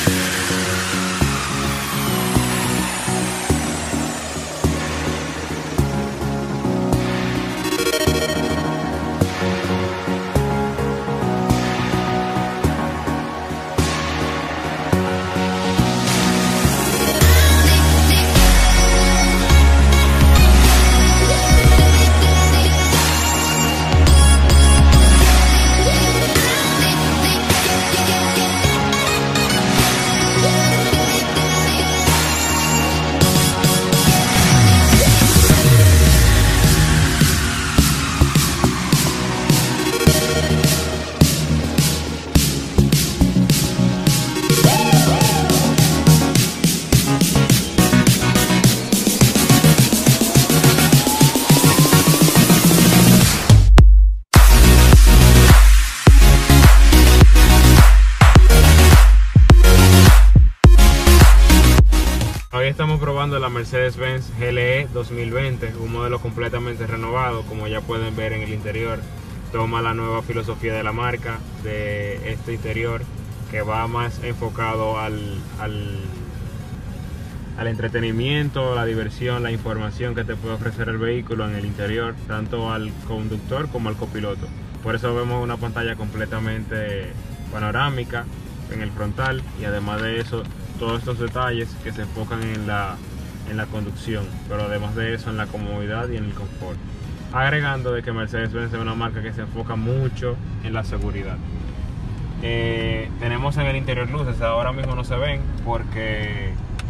Hoy estamos probando la Mercedes-Benz GLE 2020, un modelo completamente renovado, como ya pueden ver en el interior. Toma la nueva filosofía de la marca, de este interior, que va más enfocado al entretenimiento, la diversión, la información que te puede ofrecer el vehículo en el interior, tanto al conductor como al copiloto. Por eso vemos una pantalla completamente panorámica en el frontal, y además de eso todos estos detalles que se enfocan en la conducción, pero además de eso en la comodidad y en el confort. Agregando de que Mercedes-Benz es una marca que se enfoca mucho en la seguridad. Tenemos en el interior luces, ahora mismo no se ven porque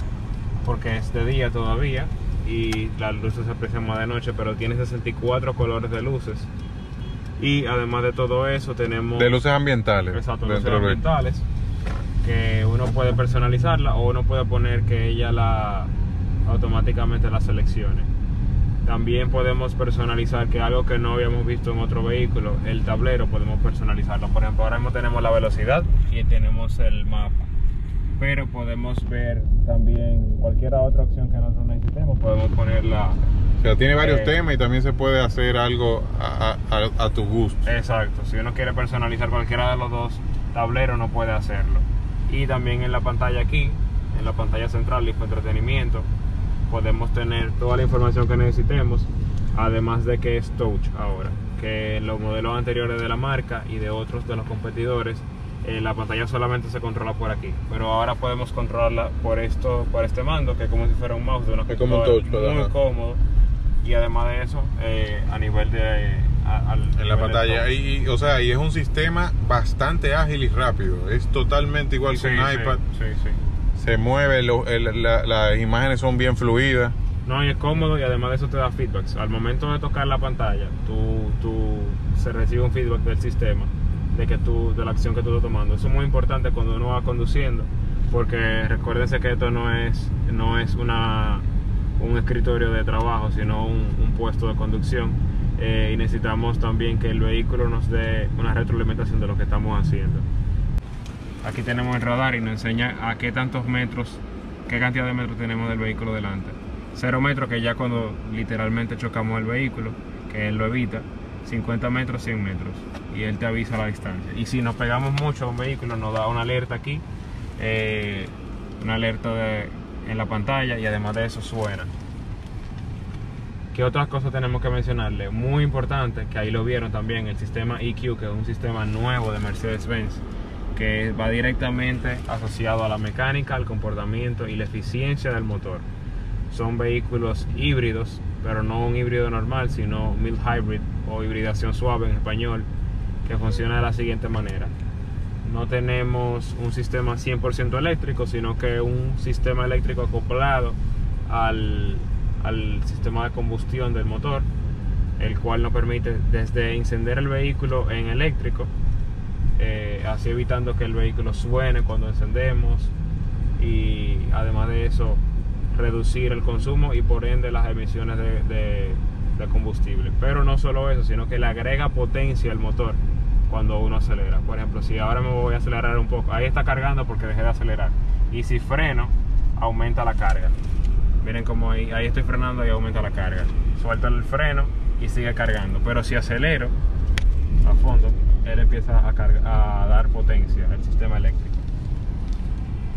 es de día todavía y las luces se aprecian más de noche, pero tiene 64 colores de luces. Y además de todo eso tenemos... de luces ambientales. Exacto, luces ambientales, que uno puede personalizarla o uno puede poner que ella automáticamente la seleccione. También podemos personalizar, que algo que no habíamos visto en otro vehículo, el tablero podemos personalizarlo. Por ejemplo, ahora mismo tenemos la velocidad y tenemos el mapa, pero podemos ver también cualquier otra opción que nosotros necesitemos, podemos ponerla. O sea, tiene varios temas y también se puede hacer algo a tu gusto. Exacto, si uno quiere personalizar cualquiera de los dos tableros no puede hacerlo. Y también en la pantalla aquí, en la pantalla central de infoentretenimiento, podemos tener toda la información que necesitemos, además de que es touch ahora, que en los modelos anteriores de la marca y de otros de los competidores, la pantalla solamente se controla por aquí, pero ahora podemos controlarla por este mando, que es como si fuera un mouse de una computadora, muy cómodo. Y además de eso, a nivel de... en la pantalla, y es un sistema bastante ágil y rápido, es totalmente igual que un iPad. Se mueve, las imágenes son bien fluidas. No, y es cómodo, y además de eso te da feedbacks. Al momento de tocar la pantalla, se recibe un feedback del sistema de la acción que tú estás tomando. Eso es muy importante cuando uno va conduciendo, porque recuérdense que esto no es un escritorio de trabajo, sino un puesto de conducción, y necesitamos también que el vehículo nos dé una retroalimentación de lo que estamos haciendo. Aquí tenemos el radar y nos enseña a qué cantidad de metros tenemos del vehículo delante. 0 metros, que ya cuando literalmente chocamos el vehículo, que él lo evita. 50 metros, 100 metros, y él te avisa la distancia. Y si nos pegamos mucho a un vehículo, nos da una alerta aquí, una alerta en la pantalla, y además de eso suena. ¿Qué otras cosas tenemos que mencionarle? Muy importante, que ahí lo vieron también, el sistema EQ, que es un sistema nuevo de Mercedes-Benz, que va directamente asociado a la mecánica, al comportamiento y la eficiencia del motor. Son vehículos híbridos, pero no un híbrido normal, sino mild hybrid o hibridación suave en español, que funciona de la siguiente manera. No tenemos un sistema 100% eléctrico, sino que un sistema eléctrico acoplado al sistema de combustión del motor, el cual nos permite desde encender el vehículo en eléctrico, así evitando que el vehículo suene cuando encendemos, y además de eso reducir el consumo y por ende las emisiones de combustible. Pero no solo eso, sino que le agrega potencia al motor cuando uno acelera. Por ejemplo, si ahora me voy a acelerar un poco, ahí está cargando porque dejé de acelerar, y si freno aumenta la carga. Miren cómo ahí estoy frenando y aumenta la carga. Suelto el freno y sigue cargando, pero si acelero a fondo, él empieza a dar potencia al sistema eléctrico.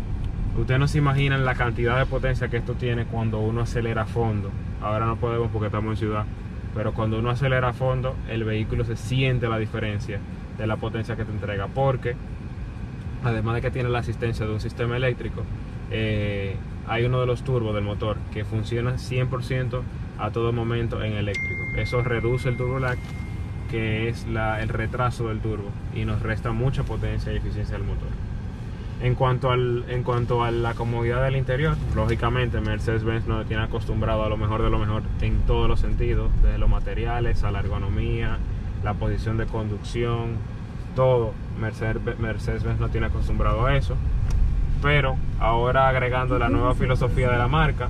Ustedes no se imaginan la cantidad de potencia que esto tiene cuando uno acelera a fondo. Ahora no podemos porque estamos en ciudad, pero cuando uno acelera a fondo, el vehículo se siente la diferencia de la potencia que te entrega, porque además de que tiene la asistencia de un sistema eléctrico, hay uno de los turbos del motor que funciona 100% a todo momento en eléctrico. Eso reduce el turbo lag, que es el retraso del turbo, y nos resta mucha potencia y eficiencia del motor. En cuanto a la comodidad del interior, lógicamente Mercedes-Benz nos tiene acostumbrado a lo mejor de lo mejor en todos los sentidos, desde los materiales a la ergonomía, la posición de conducción, todo. Mercedes-Benz nos tiene acostumbrado a eso, pero ahora agregando la nueva filosofía de la marca,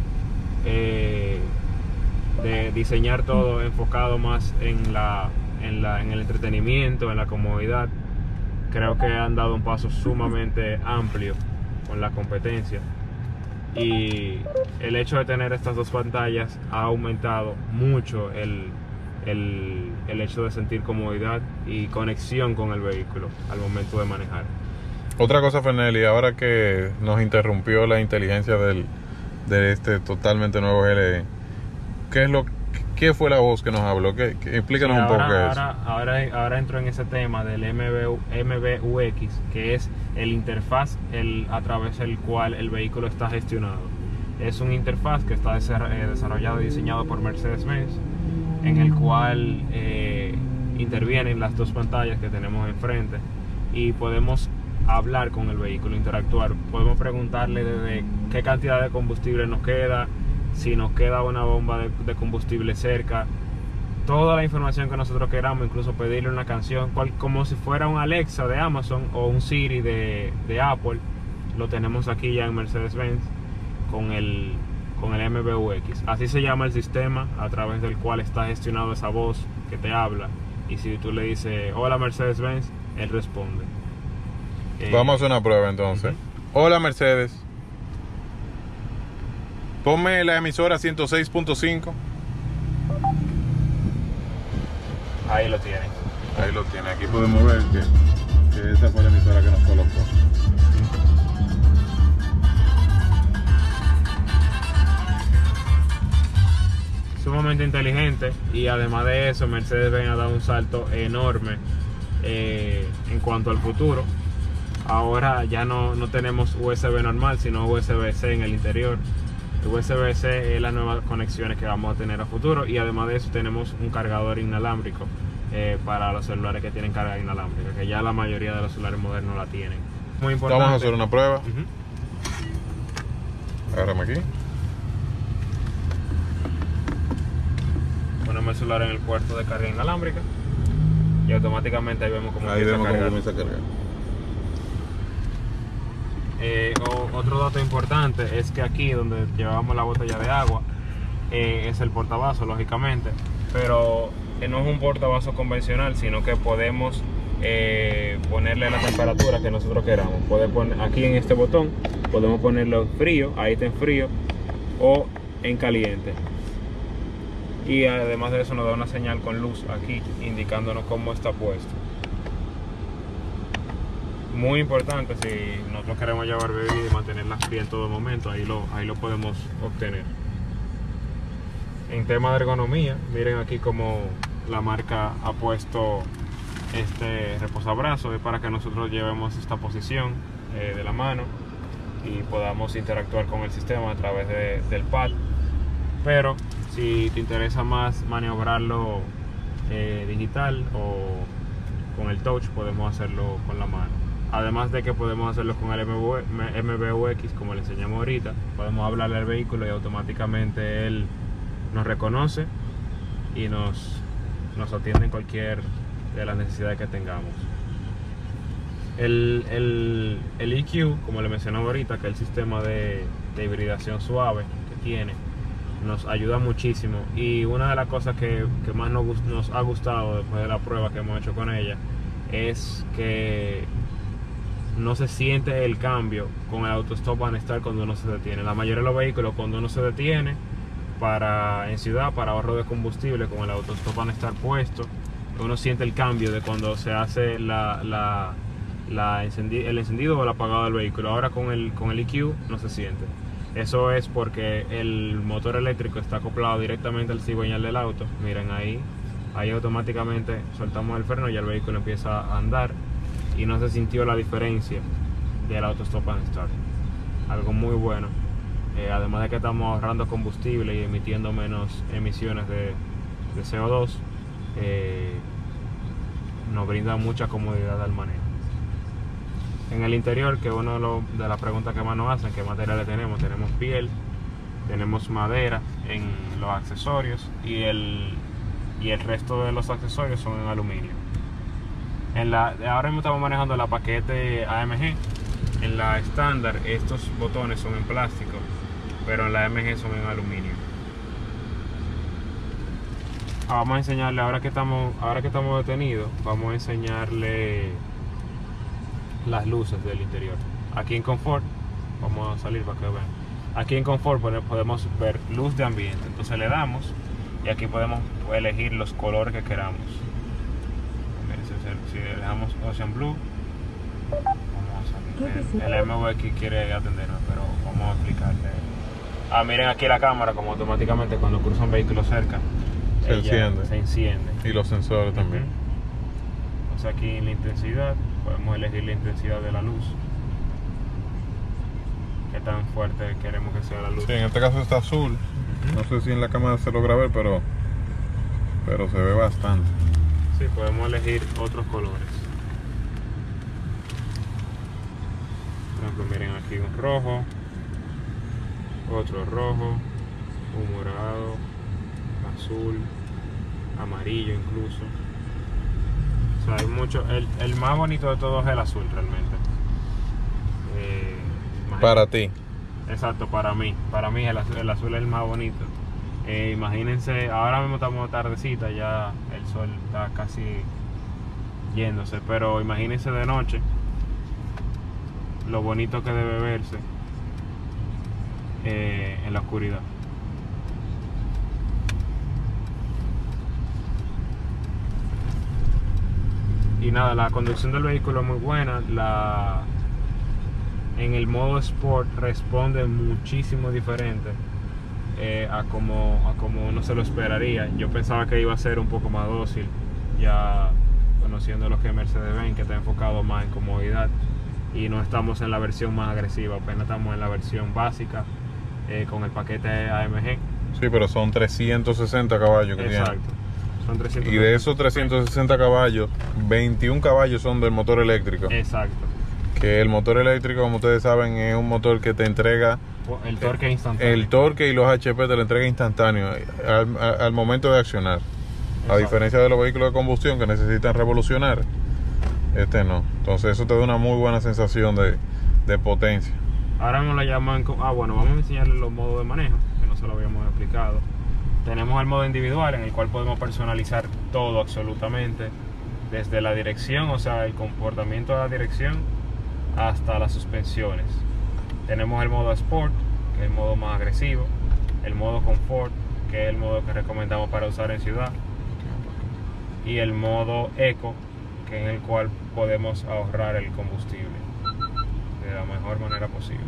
de diseñar todo enfocado más en el entretenimiento, en la comodidad, creo que han dado un paso sumamente amplio con la competencia, y el hecho de tener estas dos pantallas ha aumentado mucho el hecho de sentir comodidad y conexión con el vehículo al momento de manejar. Otra cosa, Fernelli, ahora que nos interrumpió la inteligencia de este totalmente nuevo GLE, ¿qué fue la voz que nos habló? Explícanos un poco qué es. Ahora entro en ese tema del MBUX, que es el interfaz a través del cual el vehículo está gestionado. Es un interfaz que está desarrollado y diseñado por Mercedes-Benz, en el cual intervienen las dos pantallas que tenemos enfrente, y podemos hablar con el vehículo, interactuar. Podemos preguntarle desde qué cantidad de combustible nos queda, si nos queda una bomba de combustible cerca, toda la información que nosotros queramos, incluso pedirle una canción, como si fuera un Alexa de Amazon o un Siri de Apple. Lo tenemos aquí ya en Mercedes-Benz con el MBUX. Así se llama el sistema a través del cual está gestionado esa voz que te habla, y si tú le dices hola Mercedes-Benz, él responde. Vamos a hacer una prueba entonces. Hola Mercedes, ponme la emisora 106.5. Ahí lo tiene. Ahí lo tiene. Aquí podemos ver que esa fue la emisora que nos colocó. Sumamente inteligente, y además de eso Mercedes-Benz ha dado un salto enorme en cuanto al futuro. Ahora ya no tenemos USB normal, sino USB-C en el interior. USB-C es las nuevas conexiones que vamos a tener a futuro, y además de eso tenemos un cargador inalámbrico para los celulares que tienen carga inalámbrica, que ya la mayoría de los celulares modernos la tienen. Muy importante. Vamos a hacer una prueba. Agárrame aquí. Ponemos el celular en el puerto de carga inalámbrica y automáticamente ahí vemos cómo comienza a cargar. Otro dato importante es que aquí donde llevamos la botella de agua es el portavasos, lógicamente, pero no es un portavasos convencional, sino que podemos ponerle la temperatura que nosotros queramos. Aquí en este botón podemos ponerlo frío, ahí está en frío, o en caliente, y además de eso nos da una señal con luz aquí indicándonos cómo está puesto. Muy importante si nosotros queremos llevar bebida y mantenerla fría en todo momento, ahí lo podemos obtener. En tema de ergonomía, miren aquí como la marca ha puesto este reposabrazo, es para que nosotros llevemos esta posición de la mano y podamos interactuar con el sistema a través del pad. Pero si te interesa más maniobrarlo digital o con el touch, podemos hacerlo con la mano. Además de que podemos hacerlo con el MBUX, como le enseñamos ahorita. Podemos hablarle al vehículo y automáticamente él nos reconoce y nos atiende en cualquier de las necesidades que tengamos. El EQ, como le mencionaba ahorita, que es el sistema de hibridación suave que tiene, nos ayuda muchísimo, y una de las cosas que más nos ha gustado después de la prueba que hemos hecho con ella es que no se siente el cambio con el auto stop and start cuando uno se detiene. La mayoría de los vehículos, cuando uno se detiene en ciudad para ahorro de combustible, con el auto stop and start puesto, uno siente el cambio de cuando se hace la el encendido o el apagado del vehículo. Ahora con el EQ no se siente. Eso es porque el motor eléctrico está acoplado directamente al cigüeñal del auto. Miren ahí automáticamente soltamos el freno y el vehículo empieza a andar y no se sintió la diferencia del auto stop and start. Algo muy bueno. Además de que estamos ahorrando combustible y emitiendo menos emisiones de CO2, nos brinda mucha comodidad al manejo. En el interior, que uno de las preguntas que más nos hacen, ¿qué materiales tenemos? Tenemos piel, tenemos madera en los accesorios y el resto de los accesorios son en aluminio. Ahora mismo estamos manejando la paquete AMG. En la estándar estos botones son en plástico, pero en la AMG son en aluminio. Vamos a enseñarle, ahora que estamos detenidos, vamos a enseñarle las luces del interior. Aquí en Confort, vamos a salir para que vean. Aquí en Confort podemos ver luz de ambiente, entonces le damos y aquí podemos elegir los colores que queramos. Si le dejamos Ocean Blue, vamos a salir. El MVX quiere atendernos, pero vamos a explicarle. Miren aquí la cámara, como automáticamente cuando cruza un vehículo cerca se enciende. Y los sensores también. Entonces aquí en la intensidad podemos elegir la intensidad de la luz, qué tan fuerte queremos que sea la luz. Sí, en este caso está azul. No sé si en la cámara se logra ver, pero se ve bastante. Sí, podemos elegir otros colores. Por ejemplo, miren aquí un rojo, otro rojo, un morado, azul, amarillo incluso. O sea, hay mucho. El más bonito de todos es el azul realmente. Para ti. Exacto, para mí. Para mí el azul es el más bonito. Imagínense, ahora mismo estamos tardecita, ya el sol está casi yéndose, pero imagínense de noche lo bonito que debe verse en la oscuridad. Y nada, la conducción del vehículo es muy buena. En el modo Sport responde muchísimo diferente a como uno se lo esperaría. Yo pensaba que iba a ser un poco más dócil, ya conociendo lo que es Mercedes-Benz, que está enfocado más en comodidad, y no estamos en la versión más agresiva, apenas estamos en la versión básica con el paquete AMG. Sí, pero son 360 caballos que tiene. Exacto. Son 360. Y de esos 360 caballos, 21 caballos son del motor eléctrico. Exacto. Que el motor eléctrico, como ustedes saben, es un motor que te entrega el torque instantáneo. El torque y los HP te lo entrega instantáneo al momento de accionar. Exacto. A diferencia de los vehículos de combustión que necesitan revolucionar, este no. Entonces eso te da una muy buena sensación de potencia. Ahora mismo la llaman... bueno, vamos a enseñarles los modos de manejo, que no se lo habíamos explicado. Tenemos el modo individual, en el cual podemos personalizar todo absolutamente, desde la dirección, o sea, el comportamiento de la dirección, hasta las suspensiones. Tenemos el modo Sport, que es el modo más agresivo, el modo Confort, que es el modo que recomendamos para usar en ciudad, y el modo Eco, que es en el cual podemos ahorrar el combustible de la mejor manera posible.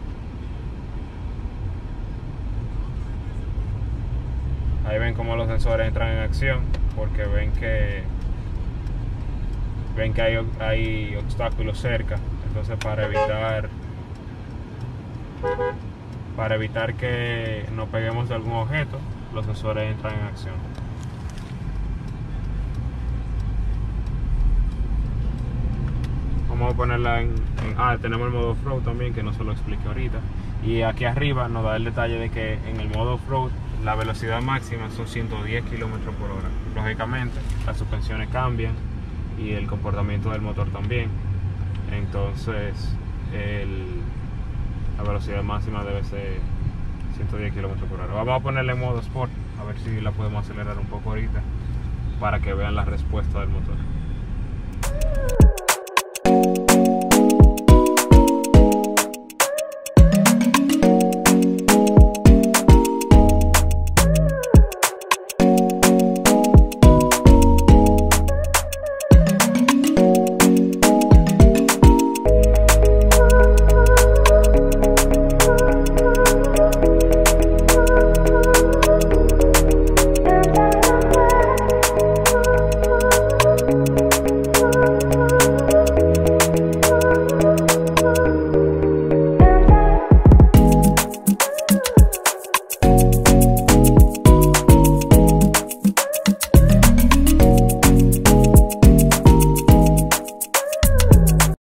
Ahí ven cómo los sensores entran en acción, porque ven que hay obstáculos cerca. Entonces para evitar que nos peguemos de algún objeto, los sensores entran en acción. Vamos a ponerla tenemos el modo off-road también, que no se lo expliqué ahorita. Y aquí arriba nos da el detalle de que en el modo off-road la velocidad máxima son 110 km/h. Lógicamente las suspensiones cambian y el comportamiento del motor también. Entonces la velocidad máxima debe ser 110 km/h. Vamos a ponerle en modo Sport, a ver si la podemos acelerar un poco ahorita, para que vean la respuesta del motor.